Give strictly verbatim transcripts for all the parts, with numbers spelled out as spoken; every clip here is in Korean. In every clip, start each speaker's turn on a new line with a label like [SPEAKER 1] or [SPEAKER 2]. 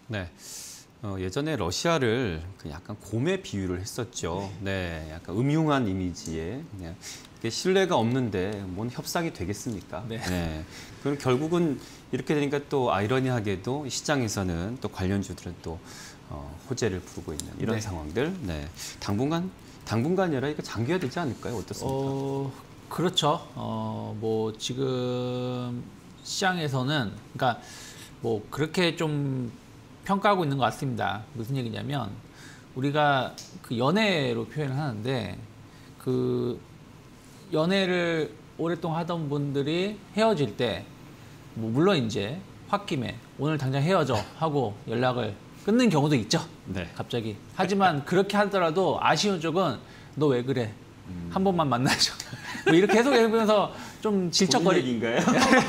[SPEAKER 1] 네. 어, 예전에 러시아를 그 약간 곰에 비유를 했었죠. 네, 약간 음흉한 이미지에 그냥 이게 신뢰가 없는데 뭔 협상이 되겠습니까?
[SPEAKER 2] 네.
[SPEAKER 1] 네. 그럼 결국은 이렇게 되니까 또 아이러니하게도 시장에서는 또 관련주들은 또 어, 호재를 부르고 있는 이런
[SPEAKER 2] 네.
[SPEAKER 1] 상황들. 네. 당분간 당분간이 아니라 이거 장기화 되지 않을까요? 어떻습니까?
[SPEAKER 2] 어, 그렇죠. 어, 뭐 지금 시장에서는 그러니까 뭐 그렇게 좀 평가하고 있는 것 같습니다. 무슨 얘기냐면 우리가 그 연애로 표현을 하는데 그 연애를 오랫동안 하던 분들이 헤어질 때 뭐 물론 이제 홧김에 오늘 당장 헤어져 하고 연락을 끊는 경우도 있죠.
[SPEAKER 1] 네.
[SPEAKER 2] 갑자기. 하지만 그렇게 하더라도 아쉬운 쪽은 너 왜 그래?
[SPEAKER 1] 음.
[SPEAKER 2] 한 번만 만나죠. 뭐 이렇게 계속 해보면서 좀 질척거리.
[SPEAKER 1] 얘기인가요?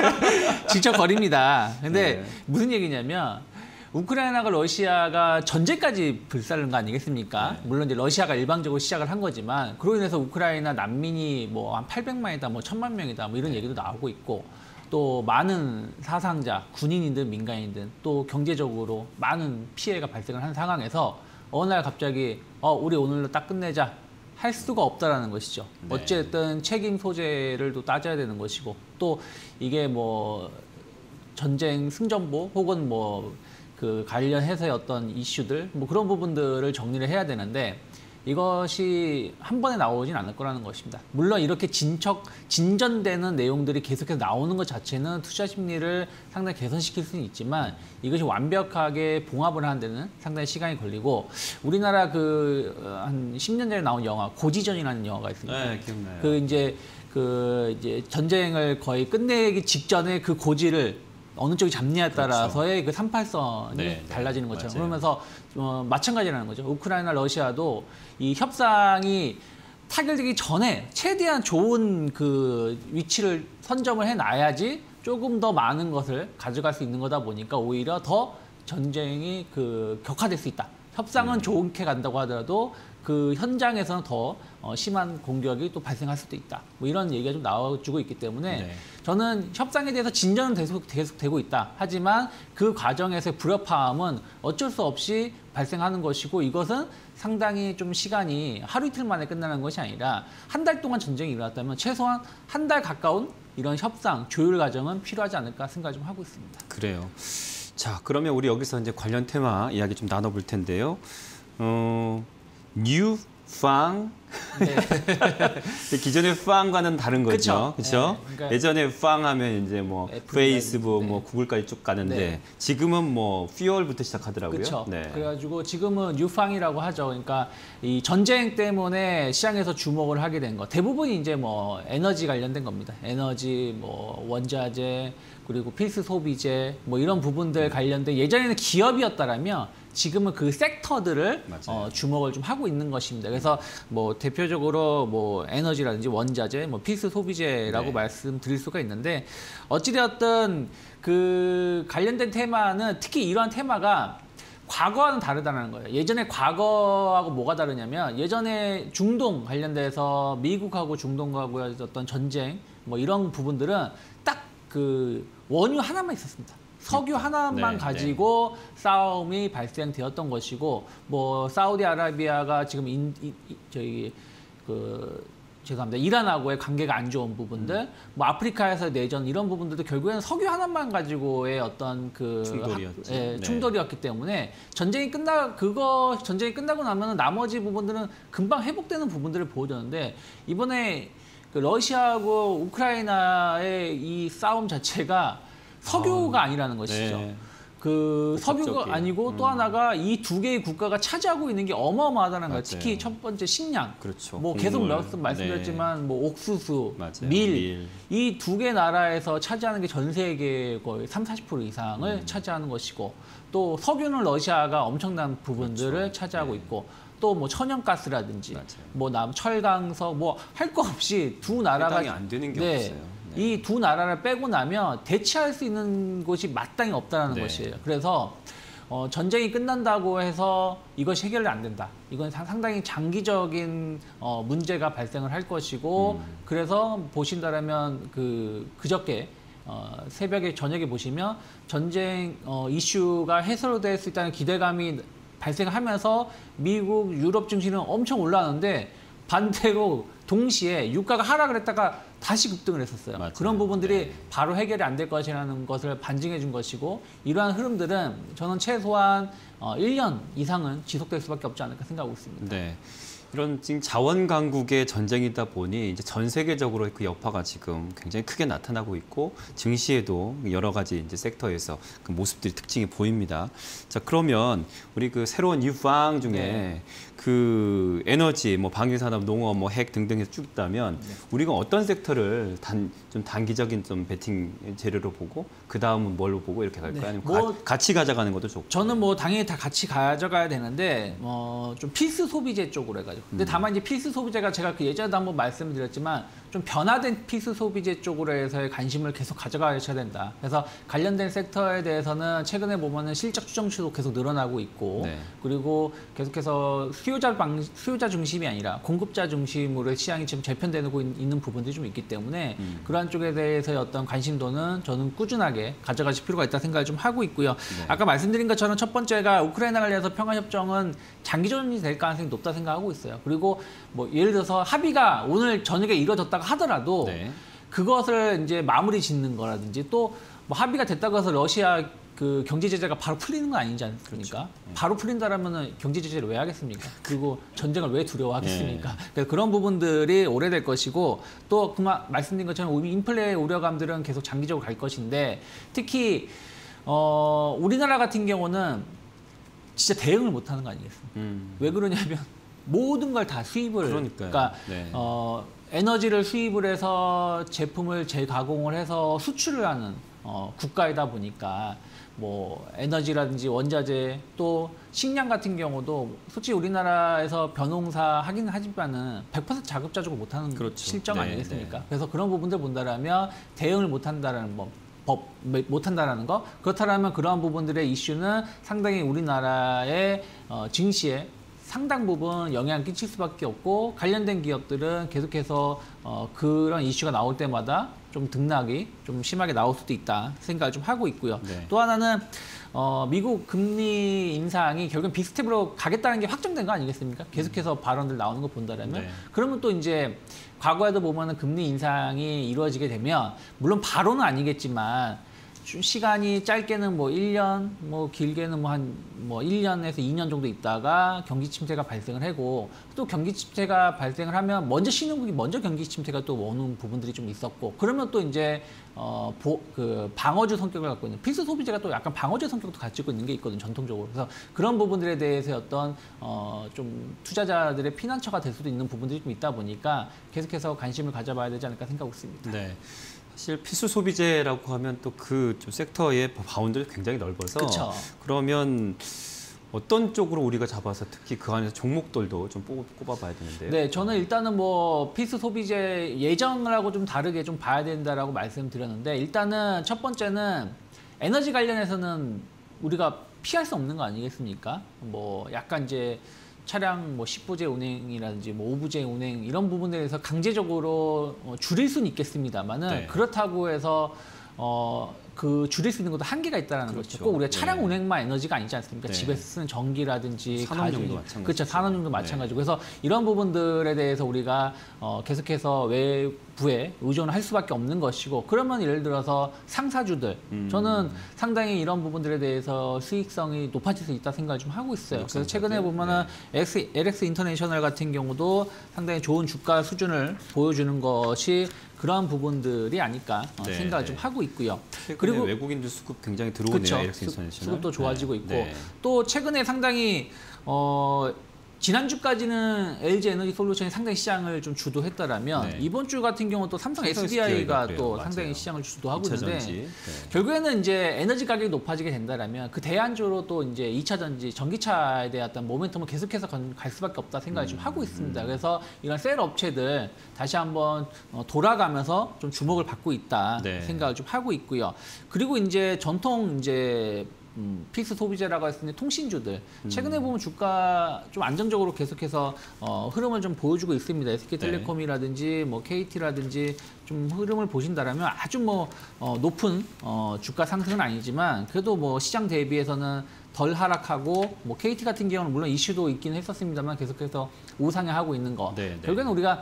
[SPEAKER 2] 질척거립니다. 근데
[SPEAKER 1] 네.
[SPEAKER 2] 무슨 얘기냐면 우크라이나가 러시아가 전쟁까지 불살른 거 아니겠습니까?
[SPEAKER 1] 네.
[SPEAKER 2] 물론 이제 러시아가 일방적으로 시작을 한 거지만 그로 인해서 우크라이나 난민이 뭐 한 팔백만이다, 뭐 천만 명이다, 뭐 이런 얘기도 나오고 있고 또 많은 사상자, 군인이든 민간인든 또 경제적으로 많은 피해가 발생을 한 상황에서 어느 날 갑자기 어 우리 오늘로 딱 끝내자 할 수가 없다라는 것이죠.
[SPEAKER 1] 네.
[SPEAKER 2] 어쨌든 책임 소재를 또 따져야 되는 것이고 또 이게 뭐 전쟁 승전보 혹은 뭐 그 관련해서의 어떤 이슈들 뭐 그런 부분들을 정리를 해야 되는데 이것이 한 번에 나오진 않을 거라는 것입니다. 물론 이렇게 진척 진전되는 내용들이 계속해서 나오는 것 자체는 투자 심리를 상당히 개선시킬 수는 있지만 이것이 완벽하게 봉합을 하는 데는 상당히 시간이 걸리고 우리나라 그 한 십 년 전에 나온 영화 고지전이라는 영화가 있습니다.
[SPEAKER 1] 네, 기억나요.
[SPEAKER 2] 그 이제 그 이제 전쟁을 거의 끝내기 직전에 그 고지를 어느 쪽이 잡느냐에 따라서의 그 삼팔선이
[SPEAKER 1] 네,
[SPEAKER 2] 달라지는
[SPEAKER 1] 네,
[SPEAKER 2] 것처럼
[SPEAKER 1] 맞아요.
[SPEAKER 2] 그러면서 어, 마찬가지라는 거죠. 우크라이나, 러시아도 이 협상이 타결되기 전에 최대한 좋은 그 위치를 선점을 해놔야지 조금 더 많은 것을 가져갈 수 있는 거다 보니까 오히려 더 전쟁이 그 격화될 수 있다. 협상은
[SPEAKER 1] 음.
[SPEAKER 2] 좋게 간다고 하더라도 그 현장에서는 더 어, 심한 공격이 또 발생할 수도 있다. 뭐 이런 얘기가 좀 나와주고 있기 때문에
[SPEAKER 1] 네.
[SPEAKER 2] 저는 협상에 대해서 진전은 계속, 계속 되고 있다. 하지만 그 과정에서의 불협화음은 어쩔 수 없이 발생하는 것이고 이것은 상당히 좀 시간이 하루 이틀 만에 끝나는 것이 아니라 한 달 동안 전쟁이 일어났다면 최소한 한 달 가까운 이런 협상, 조율 과정은 필요하지 않을까 생각 좀 하고 있습니다.
[SPEAKER 1] 그래요. 자, 그러면 우리 여기서 이제 관련 테마 이야기 좀 나눠볼 텐데요. 어, 뉴 팡.
[SPEAKER 2] 네.
[SPEAKER 1] 기존의 팡과는 다른 거죠.
[SPEAKER 2] 그쵸.
[SPEAKER 1] 그렇죠?
[SPEAKER 2] 네, 그러니까
[SPEAKER 1] 예전에 팡 하면 이제 뭐
[SPEAKER 2] 애플이나
[SPEAKER 1] 페이스북,
[SPEAKER 2] 네.
[SPEAKER 1] 뭐 구글까지 쭉 가는데
[SPEAKER 2] 네.
[SPEAKER 1] 지금은 뭐 퓨얼부터 시작하더라고요.
[SPEAKER 2] 그렇죠.
[SPEAKER 1] 네.
[SPEAKER 2] 그래가지고 지금은 뉴팡이라고 하죠. 그러니까 이 전쟁 때문에 시장에서 주목을 하게 된 거 대부분이 이제 뭐 에너지 관련된 겁니다. 에너지, 뭐 원자재, 그리고 필수 소비재 뭐 이런 부분들 관련된 예전에는 기업이었다라면 지금은 그 섹터들을 어, 주목을 좀 하고 있는 것입니다. 그래서 뭐 대표적으로 뭐 에너지라든지 원자재, 뭐 필수 소비재라고
[SPEAKER 1] 네.
[SPEAKER 2] 말씀드릴 수가 있는데 어찌되었든 그 관련된 테마는 특히 이러한 테마가 과거와는 다르다는 거예요. 예전에 과거하고 뭐가 다르냐면 예전에 중동 관련돼서 미국하고 중동하고의 어떤 전쟁 뭐 이런 부분들은 딱 그 원유 하나만 있었습니다. 석유 하나만
[SPEAKER 1] 네,
[SPEAKER 2] 가지고 네. 싸움이 발생되었던 것이고 뭐 사우디아라비아가 지금 인, 이, 이, 저희 그 죄송합니다. 이란하고의 관계가 안 좋은 부분들, 음. 뭐 아프리카에서 내전 이런 부분들도 결국에는 석유 하나만 가지고의 어떤 그
[SPEAKER 1] 충돌이었지.
[SPEAKER 2] 예,
[SPEAKER 1] 네.
[SPEAKER 2] 충돌이었기 때문에 전쟁이 끝나 그거 전쟁이 끝나고 나면 나머지 부분들은 금방 회복되는 부분들을 보여줬는데 이번에 그 러시아하고 우크라이나의 이 싸움 자체가 석유가 아, 아니라는 것이죠. 네. 그 석유가 아니고 음. 또 하나가 이 두 개의 국가가 차지하고 있는 게 어마어마하다는 거예요. 특히 첫 번째 식량.
[SPEAKER 1] 그렇죠.
[SPEAKER 2] 뭐 계속 말씀드렸지만 네. 뭐 옥수수,
[SPEAKER 1] 맞아요.
[SPEAKER 2] 밀 이 두 개 나라에서 차지하는 게 전 세계 거의 삼십, 사십 퍼센트 이상을 음. 차지하는 것이고 또 석유는 러시아가 엄청난 부분들을 그렇죠. 차지하고 네. 있고 또 뭐 천연가스라든지 맞아요. 뭐 남 철강석 뭐 할 거 없이 두 나라가
[SPEAKER 1] 안 되는 게
[SPEAKER 2] 네.
[SPEAKER 1] 없어요. 네.
[SPEAKER 2] 이 두 나라를 빼고 나면 대체할 수 있는 곳이 마땅히 없다는 네. 것이에요. 그래서 어, 전쟁이 끝난다고 해서 이것이 해결이 안 된다. 이건 상당히 장기적인 어, 문제가 발생을 할 것이고 음. 그래서 보신다라면 그 그저께 어, 새벽에 저녁에 보시면 전쟁 어, 이슈가 해소될 수 있다는 기대감이 발생하면서 미국, 유럽 증시는 엄청 올라왔는데 반대로 동시에 유가가 하락을 했다가 다시 급등을 했었어요.
[SPEAKER 1] 맞아요.
[SPEAKER 2] 그런 부분들이
[SPEAKER 1] 네.
[SPEAKER 2] 바로 해결이 안 될 것이라는 것을 반증해 준 것이고 이러한 흐름들은 저는 최소한 어, 일 년 이상은 지속될 수밖에 없지 않을까 생각하고 있습니다.
[SPEAKER 1] 네. 이런 지금 자원 강국의 전쟁이다 보니 이제 전 세계적으로 그 여파가 지금 굉장히 크게 나타나고 있고 증시에도 여러 가지 이제 섹터에서 그 모습들이 특징이 보입니다. 자, 그러면 우리 그 새로운 뉴방 중에
[SPEAKER 2] 네.
[SPEAKER 1] 그 에너지, 뭐 방위산업, 농업, 뭐 핵 등등에서 쭉 있다면
[SPEAKER 2] 네.
[SPEAKER 1] 우리가 어떤 섹터를 단 좀 단기적인 좀 베팅 재료로 보고 그 다음은 뭘로 보고 이렇게 갈까요?
[SPEAKER 2] 네.
[SPEAKER 1] 아니면
[SPEAKER 2] 뭐
[SPEAKER 1] 가, 같이 가져가는 것도 좋고.
[SPEAKER 2] 저는 뭐 당연히 다 같이 가져가야 되는데 어, 좀 필수 소비재 쪽으로 해가지고. 근데 다만 이제 필수 소비재가 제가 그 예전에도 한번 말씀드렸지만 좀 변화된 필수 소비재 쪽으로 해서의 관심을 계속 가져가셔야 된다. 그래서 관련된 섹터에 대해서는 최근에 보면은 실적 추정치도 계속 늘어나고 있고
[SPEAKER 1] 네.
[SPEAKER 2] 그리고 계속해서 수요자 방 수요자 중심이 아니라 공급자 중심으로 시장이 지금 재편되고 있는 부분들이 좀 있기 때문에
[SPEAKER 1] 음.
[SPEAKER 2] 그러한 쪽에 대해서의 어떤 관심도는 저는 꾸준하게 가져가실 필요가 있다 생각을 좀 하고 있고요.
[SPEAKER 1] 네.
[SPEAKER 2] 아까 말씀드린 것처럼 첫 번째가 우크라이나 관련해서 평화협정은 장기전이 될 가능성이 높다 생각하고 있어요. 그리고 뭐 예를 들어서 합의가 오늘 저녁에 이루어졌다고 하더라도
[SPEAKER 1] 네.
[SPEAKER 2] 그것을 이제 마무리 짓는 거라든지 또 뭐 합의가 됐다고 해서 러시아 그 경제 제재가 바로 풀리는 건 아니지 않습니까?
[SPEAKER 1] 그렇죠.
[SPEAKER 2] 바로 풀린다라면은 경제 제재를 왜 하겠습니까? 그리고 전쟁을 왜 두려워하겠습니까?
[SPEAKER 1] 네.
[SPEAKER 2] 그래서 그런 부분들이 오래될 것이고 또 그만 말씀드린 것처럼 인플레 우려감들은 계속 장기적으로 갈 것인데 특히 어, 우리나라 같은 경우는 진짜 대응을 못하는 거 아니겠습니까?
[SPEAKER 1] 음.
[SPEAKER 2] 왜 그러냐면 모든 걸 다 수입을
[SPEAKER 1] 그러니까요.
[SPEAKER 2] 그러니까
[SPEAKER 1] 네.
[SPEAKER 2] 어, 에너지를 수입을 해서 제품을 재가공을 해서 수출을 하는 어, 국가이다 보니까 뭐 에너지라든지 원자재 또 식량 같은 경우도 솔직히 우리나라에서 벼농사 하긴 하지만은 백 퍼센트 자급자족을 못하는
[SPEAKER 1] 그렇죠.
[SPEAKER 2] 실정
[SPEAKER 1] 네,
[SPEAKER 2] 아니겠습니까?
[SPEAKER 1] 네.
[SPEAKER 2] 그래서 그런 부분들 본다라면 대응을 못한다라는 법. 법 못한다라는 거 그렇다면 그러한 부분들의 이슈는 상당히 우리나라의 어, 증시에 상당 부분 영향을 끼칠 수밖에 없고 관련된 기업들은 계속해서 어, 그런 이슈가 나올 때마다 좀 등락이 좀 심하게 나올 수도 있다 생각을 좀 하고 있고요.
[SPEAKER 1] 네.
[SPEAKER 2] 또 하나는 어, 미국 금리 인상이 결국엔 빅스텝으로 가겠다는 게 확정된 거 아니겠습니까? 계속해서 발언들 나오는 거 본다라면
[SPEAKER 1] 네.
[SPEAKER 2] 그러면 또 이제 과거에도 보면은 금리 인상이 이루어지게 되면 물론 바로는 아니겠지만 좀 시간이 짧게는 뭐 일 년, 뭐 길게는 뭐 한 뭐 일 년에서 이 년 정도 있다가 경기 침체가 발생을 하고 또 경기 침체가 발생을 하면 먼저 신흥국이 먼저 경기 침체가 또 오는 부분들이 좀 있었고 그러면 또 이제 어 그 방어주 성격을 갖고 있는 필수 소비재가 또 약간 방어주 성격도 가지고 있는 게 있거든요, 전통적으로. 그래서 그런 부분들에 대해서 어떤 어 좀 투자자들의 피난처가 될 수도 있는 부분들이 좀 있다 보니까 계속해서 관심을 가져봐야 되지 않을까 생각하고 있습니다.
[SPEAKER 1] 네. 사실 필수 소비재라고 하면 또 그 섹터의 바운드가 굉장히 넓어서
[SPEAKER 2] 그쵸.
[SPEAKER 1] 그러면 어떤 쪽으로 우리가 잡아서 특히 그 안에서 종목들도 좀 뽑, 꼽아봐야 되는데요.
[SPEAKER 2] 네, 저는 일단은 뭐 필수 소비재 예정하고 좀 다르게 좀 봐야 된다라고 말씀드렸는데 일단은 첫 번째는 에너지 관련해서는 우리가 피할 수 없는 거 아니겠습니까? 뭐 약간 이제 차량 뭐 십 부제 운행이라든지 뭐 오 부제 운행 이런 부분에 대해서 강제적으로 어, 줄일 수는 있겠습니다만은
[SPEAKER 1] 네.
[SPEAKER 2] 그렇다고 해서 어, 그 줄일 수 있는 것도 한계가 있다는
[SPEAKER 1] 그렇죠.
[SPEAKER 2] 거죠. 꼭 우리가 차량
[SPEAKER 1] 네.
[SPEAKER 2] 운행만 에너지가 아니지 않습니까?
[SPEAKER 1] 네.
[SPEAKER 2] 집에서 쓰는 전기라든지
[SPEAKER 1] 산업용도
[SPEAKER 2] 가전-
[SPEAKER 1] 마찬가지죠.
[SPEAKER 2] 그렇죠. 산업용도
[SPEAKER 1] 네.
[SPEAKER 2] 마찬가지고 그래서 이런 부분들에 대해서 우리가 어, 계속해서 외부에 의존을 할 수밖에 없는 것이고 그러면 예를 들어서 상사주들
[SPEAKER 1] 음.
[SPEAKER 2] 저는 상당히 이런 부분들에 대해서 수익성이 높아질 수 있다 생각을 좀 하고 있어요. 그래서 최근에
[SPEAKER 1] 상사들?
[SPEAKER 2] 보면은 엘엑스, 엘엑스 인터내셔널 같은 경우도 상당히 좋은 주가 수준을 보여주는 것이 그런 부분들이 아닐까 어,
[SPEAKER 1] 네,
[SPEAKER 2] 생각을
[SPEAKER 1] 네.
[SPEAKER 2] 좀 하고 있고요.
[SPEAKER 1] 그리고
[SPEAKER 2] 그리고
[SPEAKER 1] 외국인들 수급 굉장히 들어오네요.
[SPEAKER 2] 그렇죠.
[SPEAKER 1] 에렉스 인터내셔널.
[SPEAKER 2] 수급도 좋아지고
[SPEAKER 1] 네.
[SPEAKER 2] 있고
[SPEAKER 1] 네.
[SPEAKER 2] 또 최근에 상당히 어, 지난주까지는 엘지에너지 솔루션이 상당히 시장을 좀 주도했다라면
[SPEAKER 1] 네.
[SPEAKER 2] 이번 주 같은 경우 또 삼성
[SPEAKER 1] 삼성
[SPEAKER 2] 에스디아이가
[SPEAKER 1] 에스디아이가
[SPEAKER 2] 또
[SPEAKER 1] 그래요.
[SPEAKER 2] 상당히
[SPEAKER 1] 맞아요.
[SPEAKER 2] 시장을 주도하고
[SPEAKER 1] 이차
[SPEAKER 2] 있는데
[SPEAKER 1] 전지. 네.
[SPEAKER 2] 결국에는 이제 에너지 가격이 높아지게 된다라면 그 대안주로 또 이제 이차 전지, 전기차에 대한 어떤 모멘텀을 계속해서 건- 갈 수밖에 없다 생각을 좀 하고 있습니다. 그래서 이런 셀 업체들 다시 한번 어, 돌아가면서 좀 주목을 받고 있다
[SPEAKER 1] 네.
[SPEAKER 2] 생각을 좀 하고 있고요. 그리고 이제 전통 이제 음, 필수 소비재라고 했을 때 통신주들 최근에 보면 주가 좀 안정적으로 계속해서 어, 흐름을 좀 보여주고 있습니다. 에스케이텔레콤이라든지 뭐 케이티라든지 좀 흐름을 보신다라면 아주 뭐 어, 높은 어, 주가 상승은 아니지만 그래도 뭐 시장 대비해서는 덜 하락하고 뭐 케이티 같은 경우는 물론 이슈도 있긴 했었습니다만 계속해서 우상향하고 있는 거.
[SPEAKER 1] 네, 네.
[SPEAKER 2] 결국에는 우리가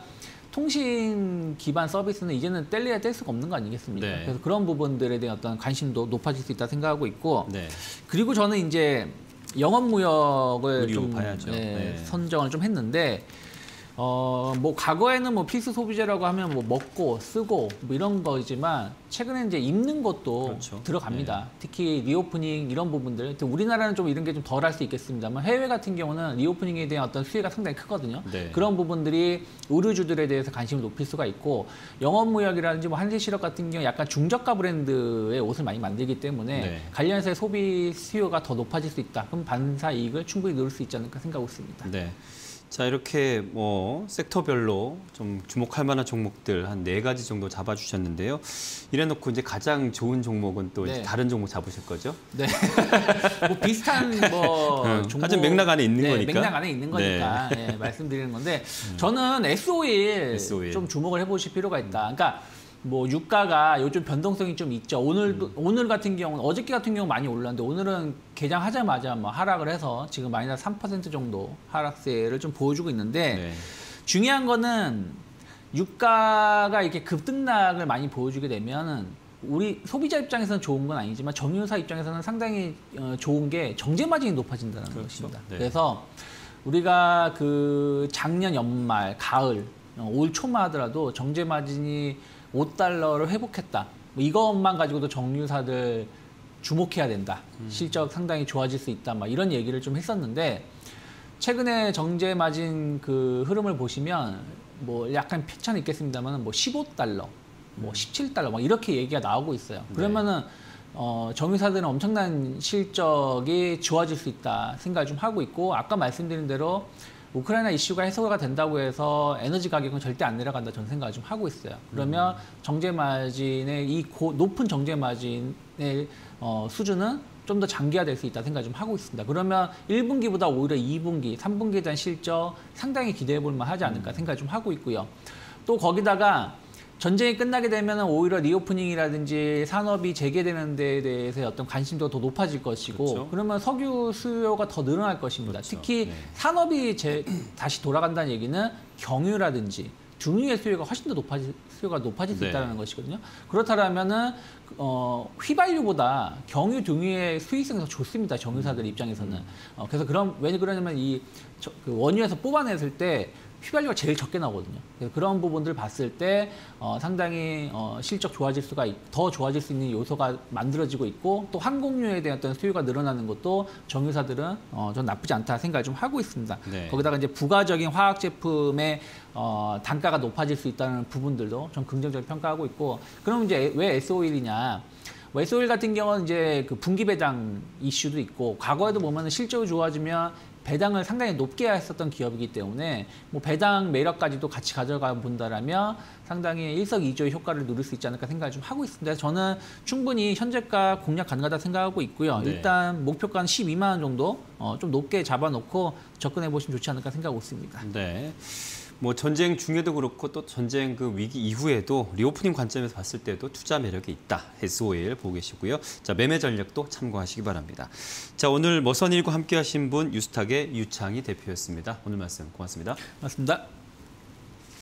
[SPEAKER 2] 통신 기반 서비스는 이제는 뗄래야 뗄 수가 없는 거 아니겠습니까?
[SPEAKER 1] 네.
[SPEAKER 2] 그래서 그런 부분들에 대한 어떤 관심도 높아질 수 있다 생각하고 있고
[SPEAKER 1] 네.
[SPEAKER 2] 그리고 저는 이제 영업무역을
[SPEAKER 1] 의류
[SPEAKER 2] 좀
[SPEAKER 1] 봐야죠.
[SPEAKER 2] 예,
[SPEAKER 1] 네.
[SPEAKER 2] 선정을 좀 했는데 어, 뭐 과거에는 뭐 필수 소비재라고 하면 뭐 먹고 쓰고 뭐 이런 거지만 최근에 이제 입는 것도
[SPEAKER 1] 그렇죠.
[SPEAKER 2] 들어갑니다.
[SPEAKER 1] 네.
[SPEAKER 2] 특히 리오프닝 이런 부분들. 우리나라는 좀 이런 게 좀 덜 할 수 있겠습니다만 해외 같은 경우는 리오프닝에 대한 어떤 수혜가 상당히 크거든요.
[SPEAKER 1] 네.
[SPEAKER 2] 그런 부분들이 의류주들에 대해서 관심을 높일 수가 있고 영업무역이라든지 뭐 한세실업 같은 경우 약간 중저가 브랜드의 옷을 많이 만들기 때문에
[SPEAKER 1] 네.
[SPEAKER 2] 관련해서 소비 수요가 더 높아질 수 있다. 그럼 반사 이익을 충분히 누릴 수 있지 않을까 생각하고 있습니다.
[SPEAKER 1] 네. 자, 이렇게 뭐 섹터별로 좀 주목할 만한 종목들 한 네 가지 정도 잡아주셨는데요. 이래놓고 이제 가장 좋은 종목은 또
[SPEAKER 2] 네.
[SPEAKER 1] 이제 다른 종목 잡으실 거죠?
[SPEAKER 2] 네. 뭐 비슷한 뭐
[SPEAKER 1] 음,
[SPEAKER 2] 종목
[SPEAKER 1] 하여튼 맥락 안에 있는
[SPEAKER 2] 네,
[SPEAKER 1] 거니까.
[SPEAKER 2] 맥락 안에 있는 거니까 네, 말씀드리는 건데 저는 에스오일,
[SPEAKER 1] 에스오일.
[SPEAKER 2] 좀 주목을 해보실 필요가 있다. 그러니까 뭐 유가가 요즘 변동성이 좀 있죠. 오늘도 오늘 같은 경우는 어저께 같은 경우 많이 올랐는데 오늘은 개장하자마자 뭐 하락을 해서 지금 마이너스 삼 퍼센트 정도 하락세를 좀 보여주고 있는데
[SPEAKER 1] 네.
[SPEAKER 2] 중요한 거는 유가가 이렇게 급등락을 많이 보여주게 되면은 우리 소비자 입장에서는 좋은 건 아니지만 정유사 입장에서는 상당히 어, 좋은 게 정제 마진이 높아진다는
[SPEAKER 1] 그렇죠.
[SPEAKER 2] 것입니다.
[SPEAKER 1] 네.
[SPEAKER 2] 그래서 우리가 그 작년 연말, 가을, 어, 올 초만 하더라도 정제 마진이 오 달러를 회복했다. 뭐 이것만 가지고도 정유사들 주목해야 된다.
[SPEAKER 1] 음.
[SPEAKER 2] 실적 상당히 좋아질 수 있다. 막 이런 얘기를 좀 했었는데 최근에 정제 마진 그 흐름을 보시면 뭐 약간 편차는 있겠습니다만 뭐 십오 달러, 뭐 십칠 달러 막 이렇게 얘기가 나오고 있어요. 그러면은 어, 정유사들은 엄청난 실적이 좋아질 수 있다 생각을 좀 하고 있고 아까 말씀드린 대로 우크라이나 이슈가 해소가 된다고 해서 에너지 가격은 절대 안 내려간다 저는 생각을 좀 하고 있어요. 그러면 정제 마진의 이 고, 높은 정제 마진의 어, 수준은 좀 더 장기화될 수 있다 생각을 좀 하고 있습니다. 그러면 일 분기보다 오히려 이 분기, 삼 분기에 대한 실적 상당히 기대해 볼 만하지 않을까 생각을 좀 하고 있고요. 또 거기다가 전쟁이 끝나게 되면 오히려 리오프닝이라든지 산업이 재개되는 데에 대해서 어떤 관심도가 더 높아질 것이고
[SPEAKER 1] 그렇죠.
[SPEAKER 2] 그러면 석유 수요가 더 늘어날 것입니다.
[SPEAKER 1] 그렇죠.
[SPEAKER 2] 특히
[SPEAKER 1] 네.
[SPEAKER 2] 산업이 재, 다시 돌아간다는 얘기는 경유라든지 등유의 수요가 훨씬 더 높아질 수요가 높아질 수
[SPEAKER 1] 네.
[SPEAKER 2] 있다는 것이거든요. 그렇다면은 어, 휘발유보다 경유 등유의 수익성이 더 좋습니다. 정유사들
[SPEAKER 1] 음.
[SPEAKER 2] 입장에서는. 어, 그래서 그런 왜 그러냐면 이 저, 그 원유에서 뽑아냈을 때 휘발유가 제일 적게 나오거든요. 그래서 그런 부분들 봤을 때 어, 상당히 어, 실적 좋아질 수가 있, 더 좋아질 수 있는 요소가 만들어지고 있고 또 항공유에 대한 어떤 수요가 늘어나는 것도 정유사들은 어, 전 나쁘지 않다 생각을 좀 하고 있습니다.
[SPEAKER 1] 네.
[SPEAKER 2] 거기다가 이제 부가적인 화학 제품의 어, 단가가 높아질 수 있다는 부분들도 좀 긍정적으로 평가하고 있고 그럼 이제 왜 에스오일이냐? 에스오일 같은 경우는 이제 그 분기 배당 이슈도 있고 과거에도 보면 실적이 좋아지면 배당을 상당히 높게 했었던 기업이기 때문에 뭐 배당 매력까지도 같이 가져가 본다라면 상당히 일석이조의 효과를 누릴 수 있지 않을까 생각을 좀 하고 있습니다. 저는 충분히 현재가 공략 가능하다 생각하고 있고요.
[SPEAKER 1] 네.
[SPEAKER 2] 일단 목표가는 십이만 원 정도 어, 좀 높게 잡아놓고 접근해 보시면 좋지 않을까 생각하고 있습니다.
[SPEAKER 1] 네. 뭐 전쟁 중에도 그렇고 또 전쟁 그 위기 이후에도 리오프닝 관점에서 봤을 때도 투자 매력이 있다. 에스오일 보고 계시고요. 자, 매매 전략도 참고하시기 바랍니다. 자, 오늘 머선일과 함께 하신 분 유스탁의 유창희 대표였습니다. 오늘 말씀 고맙습니다.
[SPEAKER 2] 맞습니다.